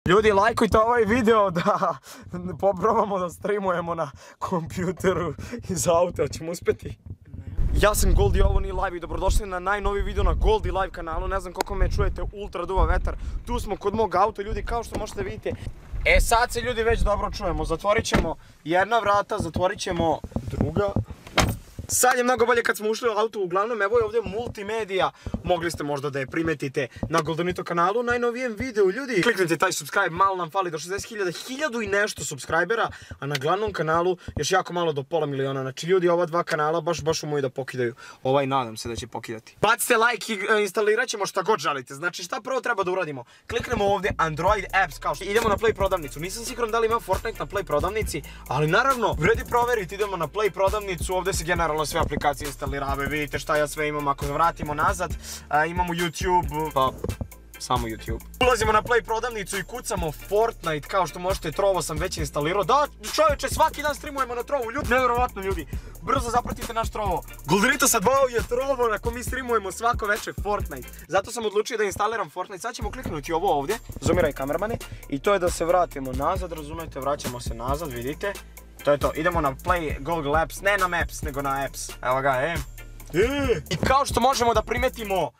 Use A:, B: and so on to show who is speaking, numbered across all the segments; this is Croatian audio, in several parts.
A: Ljudi, lajkujte ovaj video da probamo da streamujemo na kompjuteru iz auta, ćemo uspjeti. Ja sam Goldi, ovo nije live i dobrodošli na najnoviji video na Goldi live kanalu. Ne znam koliko me čujete, ultra duva vetar. Tu smo kod mog auta, ljudi, kao što možete vidjeti. Sad se ljudi već dobro čujemo, zatvorit ćemo jedna vrata, zatvorit ćemo druga. Sad je mnogo bolje kad smo ušli u auto, uglavnom evo je ovdje multimedija. Mogli ste možda da je primetite na Goldanito kanalu, najnovijem videu, ljudi. Kliknite taj subscribe, malo nam fali do 60.000, 1000 i nešto subscribera, a na glavnom kanalu još jako malo do pola miliona. Znači ljudi, ova dva kanala baš umoju da pokidaju. Nadam se da će pokidati. Bacite like i instalirat ćemo šta god želite. Znači šta prvo treba da uradimo? Kliknemo ovdje Android apps kao što. Idemo na Play prodavnicu. Nisam siguran da li ima Fortnite na Play prodavnici, ali naravno, vredi proveriti, idemo na Play prodavnicu, ovdje se generalno sve aplikacije instalirave, vidite šta ja sve imam. Ako vratimo nazad, imamo YouTube, pa samo YouTube. Ulazimo na Play prodavnicu i kucamo Fortnite, kao što možete, Trovo sam već instalirao. Da, čovječe, svaki dan streamujemo na Trovu, ljudi, nevjerovatno ljudi. Brzo zapratite naš Trovo. Goldanito sa 2 je Trovo na kom mi streamujemo svako večer Fortnite. Zato sam odlučio da instaliram Fortnite. Sad ćemo kliknuti ovo ovdje, zoomiraj kamermane, i to je da se vratimo nazad, razumijete, vraćamo se nazad, vidite. To je to, idemo na Play Google Apps, ne na Maps, nego na Apps. Evo ga, I kao što možemo da primetimo,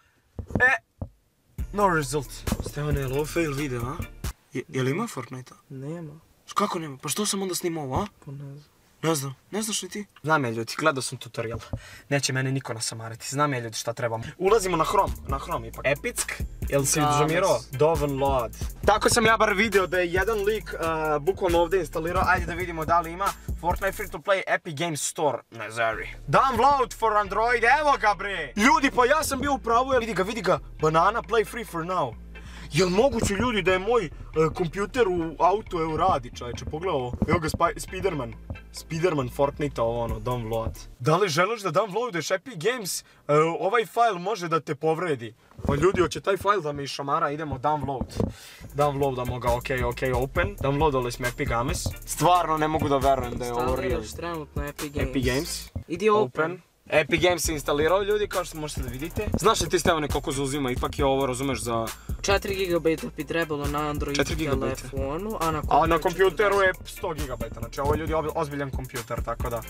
A: no result. Stevane, je li ovo fail video, a? Je li ima Fortnite-a?
B: Nema.
A: Kako nema? Pa što sam onda snimao ovo, a?
B: Pa ne znam.
A: Ne znam, ne znaš li ti? Znam ja ljudi, gledao sam tutorial. Neće mene niko nasamariti, znam ja ljudi šta trebam. Ulazimo na Chrome ipak. Epick, jel si zoomirao? Download. Tako sam ja bar video da je jedan lik bukvalno ovdje instalirao. Ajde da vidimo da li ima. Fortnite Free to Play Epic Games Store. Ne zari. Download for Android, evo ga bre! Ljudi, pa ja sam bio u pravu, vidi ga. Banana Play Free for now. Jel moguće ljudi da je moj kompjuter u autu radi, čovječe, pogledaj ovo. Evo ga Spiderman Fortnite, download. Da li želiš da downloaduješ Epic Games, ovaj file može da te povredi. Pa ljudi, hoće taj file da me išamara, idemo download. Downloadamo ga, ok, open. Downloadali smo Epic Games. Stvarno ne mogu da verujem da je ovo real.
B: Stavljaš trenutno
A: Epic Games.
B: Idi open.
A: Epic Games se instalirao ljudi, kao što možete da vidite. Znaš li ti, Stevane, koliko zauzima? Ipak je ovo, razumeš, za
B: 4 GB bi trebalo na Android telefonu,
A: a na kompjuteru je 100 GB. Znači ovo je ljudi ozbiljan kompjuter, tako da.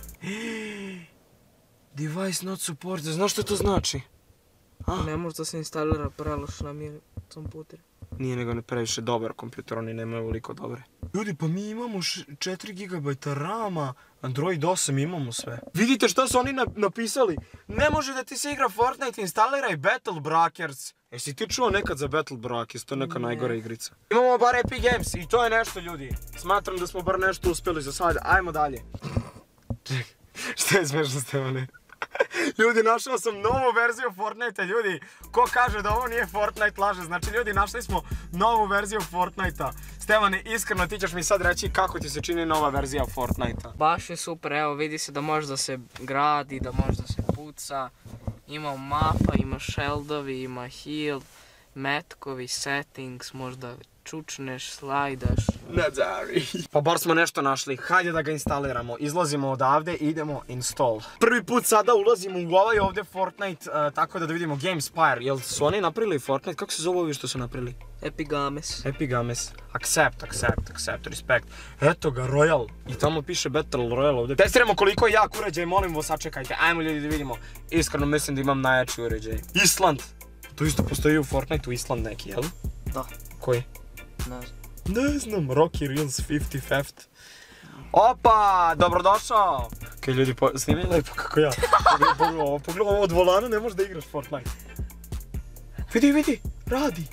A: Device not supported, znaš što to znači?
B: Ne može da se instalira preloš na mi kompjuter.
A: Nije nego ne previše dobar kompjuter, oni nemaju ovoliko dobre. Ljudi, pa mi imamo 4 GB RAM-a, Android 8 imamo sve. Vidite šta su oni napisali? Ne može da ti se igra Fortnite, instaliraj Battle Brackers. Jesi ti čuo nekad za Battle Brackers, to je neka najgora igrica. Imamo bar Epic Games i to je nešto ljudi. Smatram da smo bar nešto uspjeli za sad, ajmo dalje. Šta je smiješno, Stevane? Ljudi, našao sam novu verziju Fortnite-a, ljudi. Ko kaže da ovo nije Fortnite laže. Znači ljudi, našli smo novu verziju Fortnite-a. Stevane, iskreno ti ćeš mi sad reći kako ti se čini nova verzija Fortnite-a.
B: Baš je super, evo vidi se da može da se gradi, da može da se puca. Ima mapa, ima sheldovi, ima heal, metkovi, settings, možda čučneš, slajdaš.
A: Ne zari. Pa bar smo nešto našli, hajde da ga instaliramo. Izlazimo odavde i idemo install. Prvi put sada ulazimo u ovaj ovdje Fortnite, tako da vidimo Gamespire. Jel su oni napravili Fortnite? Kako se zove ovi što su napravili?
B: Epic Games.
A: Epic Games. Accept, respect. Eto ga, Royal. I tamo piše Battle Royale ovdje. Testiramo koliko je jak uređaj, molim vas, sačekajte. Ajmo ljudi da vidimo. Iskreno mislim da imam najjači uređaj. Island. To isto postoji u Fortniteu Island neki, jel?
B: Da.
A: Koji?
B: Ne znam.
A: Ne znam, Rocky Reels 55. Opa, dobrodošao! Kaj ljudi, snimaj lepo kako ja. Pogledaj ovo od volana, ne možeš da igraš Fortnite. Vidi, radi.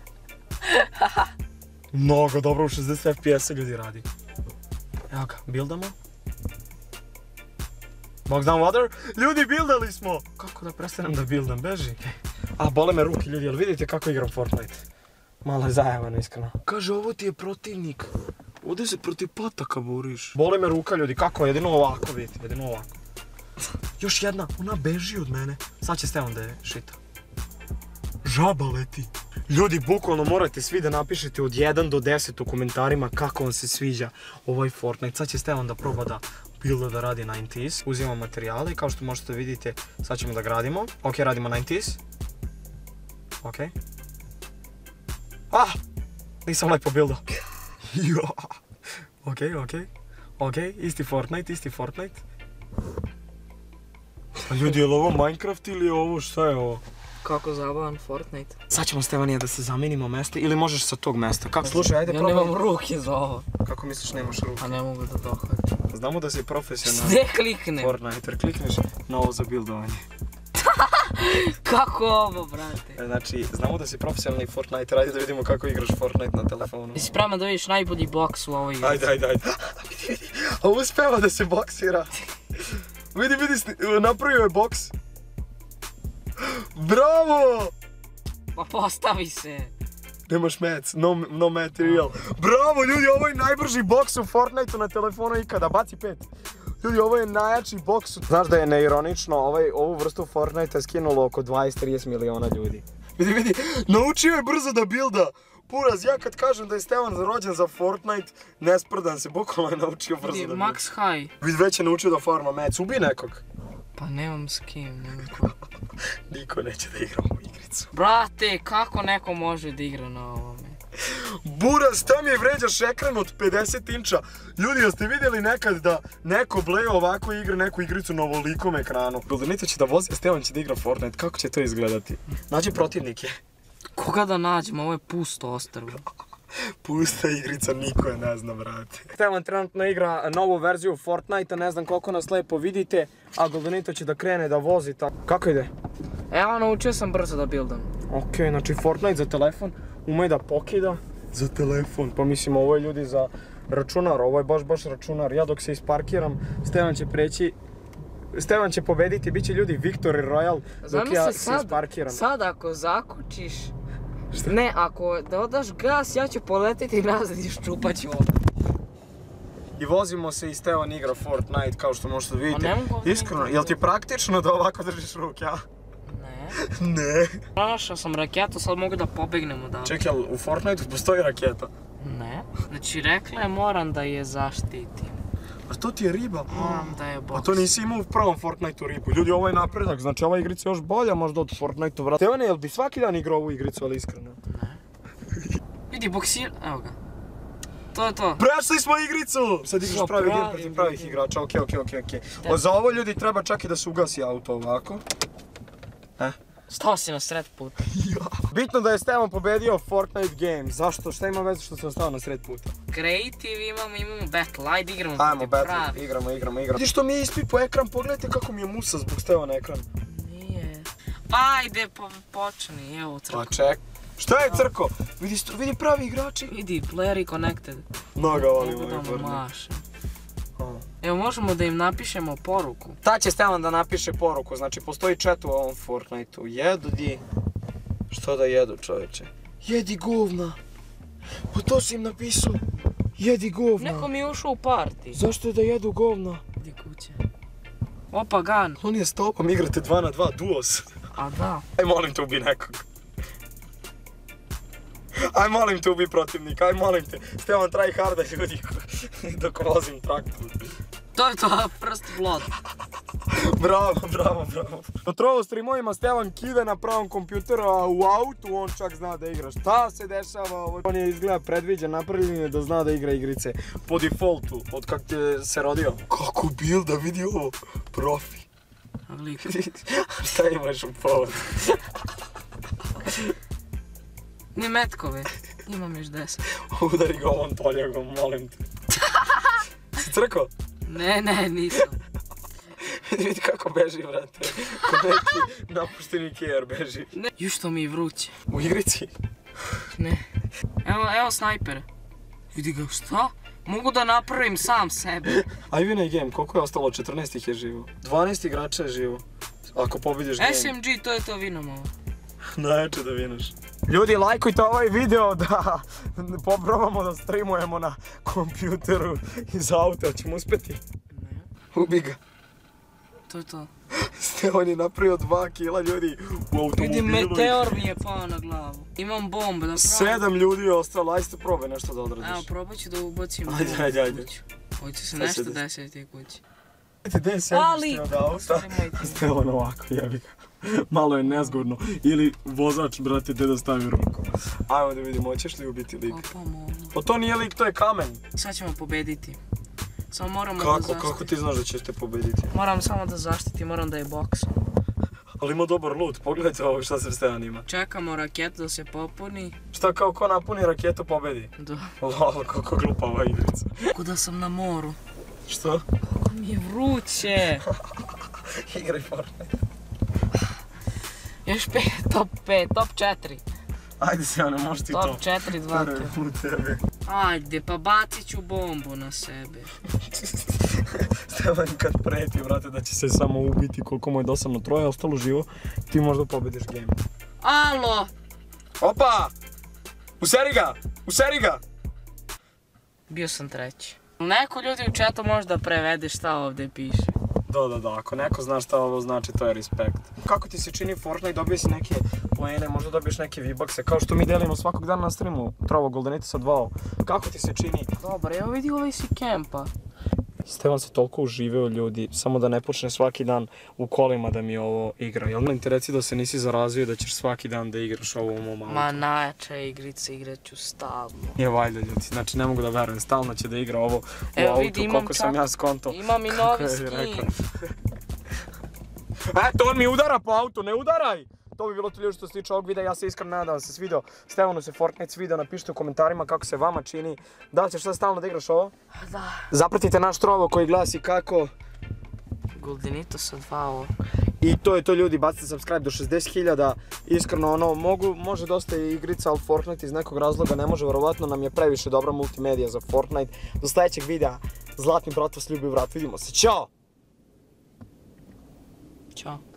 A: Mnogo dobro, u 60 FPS-a ljudi radi. Evo ga, buildamo. Box down water. Ljudi, buildali smo! Kako da prestanem da buildam, beži. A, bole me ruke ljudi, jel vidite kako igram Fortnite? Malo je zajebano, iskreno. Kaže, ovo ti je protivnik. Ovdje se protiv pataka boriš. Boli me ruka ljudi, kako? Jedino ovako, vidite, jedino ovako. Još jedna, ona beži od mene. Sad će Stevan da je šita. Žaba leti. Ljudi, bukvalno morate svi da napišete od 1 do 10 u komentarima kako vam se sviđa ovaj Fortnite. Sad će Stevan da proba da builda da radi 90s. Uzimamo materijale i kao što možete vidite, sad ćemo da gradimo. Ok, radimo 90s. Ok. Nisam lepo buildo. Jo. Okej, isti Fortnite. A ljudi, je li ovo Minecraft ili je ovo, šta je ovo?
B: Kako zabavan Fortnite.
A: Sad ćemo Stevanija da se zamenimo mesta ili možeš sa tog mesta. Kako, slušaj, ajde probaj.
B: Ja nemam ruke za ovo.
A: Kako misliš nemaš ruke?
B: Pa ne mogu da dohvatim.
A: Znamo da si profesionalni
B: Gdje kliknem?
A: Fortniter, klikneš na ovo za buildovanje.
B: Kako ovo, brate?
A: Znači, znamo da si profesionalni Fortniter, ajde da vidimo kako igraš Fortnite na telefonu.
B: Jesi spreman da vidiš najbolji boks u ovoj igri?
A: Ajde. Vidi, a uspeva da se boksira. Vidi, napravio je boks. Bravo!
B: Pa postavi se.
A: Nemaš mats, no material. Bravo ljudi, ovo je najbrži boks u Fortniteu na telefonu ikada, baci 5. Ljudi, ovo je najjači boks. Znaš da je neironično, ovu vrstu Fortnitea skinulo oko 20-30 miliona ljudi. Vidi, naučio je brzo da builda. Puraz, ja kad kažem da je Stevan rođen za Fortnite, ne sprdam se, bukvalno je naučio brzo da builda.
B: Max high.
A: Vidi, već je naučio da farma mats, ubij nekog.
B: Pa nemam s kim, nemam ko.
A: Niko neće da igra ovu igricu.
B: Brate, kako neko može da igra na ovome?
A: Buraz, tam je vređaš ekran od 50 inča. Ljudi, jeste vidjeli nekad da neko bleje ovako igra neku igricu na ovolikom ekranu? Buildanito će da vozi, a Stevan će da igra Fortnite. Kako će to izgledati? Nađi protivnike.
B: Koga da nađem? Ovo je pusto ostrvo.
A: Pusta igrica, niko je ne zna, brate. Stevan trenutno igra novu verziju Fortnite-a, ne znam koliko nas lepo vidite, a Buildanito će da krene da vozi tako. Kako ide?
B: Evo, naučio sam brzo da buildam.
A: Okej, znači Fortnite za telefon, ume da pokida za telefon. Pa mislim, ovo je ljudi za računar, ovo je baš računar. Ja dok se isparkiram, Stevan će pobediti, bit će ljudi Victory Royale dok ja se isparkiram.
B: Sad ako zakučiš, ne, ako dodaš gas, ja ću poletiti nazad i ščupat ću ovo.
A: I vozimo se i Stevan igra Fortnite, kao što možete vidjeti. Iskreno, jel ti praktično da ovako držiš ruke, a? Ne.
B: Pronašao sam raketu, sad mogu da pobegnem odavde.
A: Čekaj, u Fortniteu postoji raketa?
B: Ne. Znači rekla je moram da je zaštitim.
A: A to ti je riba?
B: Moram da je boks.
A: A to nisi imao u prvom Fortniteu ribu. Ljudi, ovo je napredak, znači ova igrica je još bolja možda od Fortniteu, vrati. Stevane, jel bi svaki dan igrao ovu igricu, ali iskreno?
B: Ne. Vidi, boksir, evo ga. To je to.
A: Prešli smo igricu! Sad igraš pravi game protiv pravih igrača, okej. Za ovo ljudi treba čak i da se ugasi auto ovako.
B: Stao si na sred puta.
A: Bitno da je Stevan pobedio Fortnite game. Zašto? Šta ima veze što sam stao na sred puta?
B: Creative imamo battle, ajde igramo.
A: Ajmo battle, igramo. Vidi što mi je ispipo ekran, pogledajte kako mi je musa zbog Stevana ekran.
B: Nije. Pa ajde, počni, evo crko.
A: Pa ček. Šta je crko? Vidi pravi igrači.
B: Vidi, player connected.
A: Mnoga volim
B: ovaj
A: Fortnite.
B: Mogu da mašem. Evo, možemo da im napišemo poruku.
A: Ta će Stevan da napiše poruku, znači postoji chat u ovom Fortniteu. Jedu di... Što da jedu, čovječe? Jedi govna! Pa to si im napisao. Jedi govna.
B: Neko mi je ušao u party.
A: Zašto je da jedu govna?
B: Gdje kuće? Opa, gan.
A: On je s topom, igrate 2 na 2, duos.
B: A da.
A: Aj molim te, ubi nekog. Aj molim te, ubi protivnika, aj molim te. Stevan try harda ljudi dok vozim traktor.
B: To je to, first blood.
A: Bravo. Na trovo streamovima Stevan kide na pravom kompjuteru, a u autu on čak zna da igra. Šta se dešava? On je izgleda predviđen, napravljen je da zna da igra igrice. Po defaultu, od kak te se rodio. Kako builda, vidi ovo. Profi. Šta imaš u povodu?
B: Ne metkove, imam još 10.
A: Udari ga ovom toljagom, molim te. Si crko?
B: Ne, nisam.
A: Vidi kako beži, vrate. Ko neki napušteni kejer beži.
B: Ju što mi je vruće.
A: U igrici?
B: Ne. Evo snajper. Vidi ga, šta? Mogu da napravim sam sebe.
A: Aj vinaj game, koliko je ostalo? 14 ih je živo. 12 igrača je živo. Ako pobediš game.
B: SMG, to je to, vinam ovo.
A: Najjače da vinaš. Ljudi, lajkujte ovaj video da probamo da streamujemo na kompjuteru iz auta. Ćemo uspjeti?
B: Ne.
A: Ubi ga.
B: To je to.
A: Stevan je napravio 2 kila ljudi u automobilu.
B: Vidim, meteor mi je pao na glavu. Imam bombu da pravim.
A: 7 ljudi je ostalo, ajde probaj nešto da odradiš.
B: Evo, probat ću da ubacim bombu.
A: Ajde.
B: Hoće se nešto desiti kući.
A: Gdje sediš ti od auta? Stevan ovako, jebi ga. Malo je nezgodno. Ili vozač, brate, gdje da stavi ruku. Ajmo da vidimo, hoćeš li ubiti lik?
B: Pa mogu.
A: Pa to nije lik, to je kamen.
B: Sad ćemo pobediti. Samo moramo da
A: Kako
B: zaštiti.
A: ti znaš da ćete pobediti?
B: Moram samo da zaštiti, moram da je boksam.
A: Ali ima dobar loot, pogledajte ovo šta se Stevan ima.
B: Čekamo raketu da se popuni.
A: Šta kao ko napuni raketu pobedi?
B: Da.
A: Lol, kako glupa ova igrica.
B: Kako da sam na moru.
A: Što?
B: Kako mi je vruće.
A: Igraj Fortnite.
B: Još 5, top 5, top 4.
A: Ajde Stevane, možeš ti to.
B: Top 4, 2
A: Verujem u tebe.
B: Ajde, pa bacit ću bombu na sebe.
A: Stevan kad preti, brate, da će se samo ubiti koliko mu je dosadno, troje ostalo živo, ti možda pobediš game.
B: Alo!
A: Opa! Useri ga!
B: Bio sam treći. Neko ljudi u chatu možda prevede šta ovdje piše.
A: Da, ako neko zna šta ovo znači, to je respekt. Kako ti se čini Fortnite, dobije si neke poene, možda dobiješ neke V-Buckse, kao što mi delimo svakog dana na streamu, Trovo Goldenite sa 2. Kako ti se čini?
B: Dobar, evo vidi ovaj si kempa.
A: Stevan se toliko uživeo ljudi, samo da ne počne svaki dan u kolima da mi ovo igra. Jel me reci da se nisi zarazio da ćeš svaki dan da igraš ovo u mom autu?
B: Ma najjača igrica, igraću stalno.
A: Je valjda ljudi, znači ne mogu da verujem, stalno će da igra ovo u
B: Evo,
A: autu,
B: vidi,
A: koliko sam ja skonto.
B: Imam i novi skin.
A: Eto, on mi udara po autu, ne udaraj! To bi bilo to ljudi što se tiče ovog videa, ja se iskreno nadam da vam se svidio. Stevanu se Fortnite svidio, napišite u komentarima kako se vama čini. Da li ćeš sad stalno da igraš ovo?
B: Da.
A: Zapratite naš Trovo koji glasi kako.
B: Goldenito sa 2.
A: I to je to ljudi, bacite subscribe do 60.000, iskreno ono, može dosta i igrica, ali Fortnite iz nekog razloga ne može, verovatno nam je previše dobra multimedija za Fortnite. Do sledećeg videa, Zlatni brat vas ljubi vrat, vidimo se, ćao!
B: Ćao.